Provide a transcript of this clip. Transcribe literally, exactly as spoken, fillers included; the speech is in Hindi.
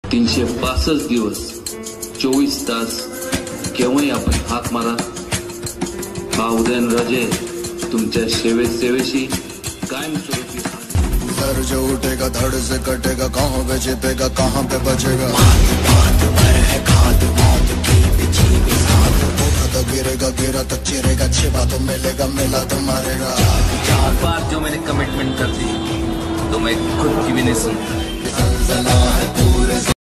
तीनशे पासष्ट दिवस चोवीस तास केव्हाही आपण हाक मारा. हा उदयनराजे तुमच्या सेवेत सेवेशी कायमस्वरूपी. सर जो उठेगा धड़ से कटेगा, कहाँ पे छिपेगा कहाँ पे बचेगा. तो गिरेगा गिरा तो चिरेगा, छिपा तो मिलेगा मिला तो मारेगा. चार बार जो मैंने कमिटमेंट कर दी तो मैं खुद की भी नहीं सुनता.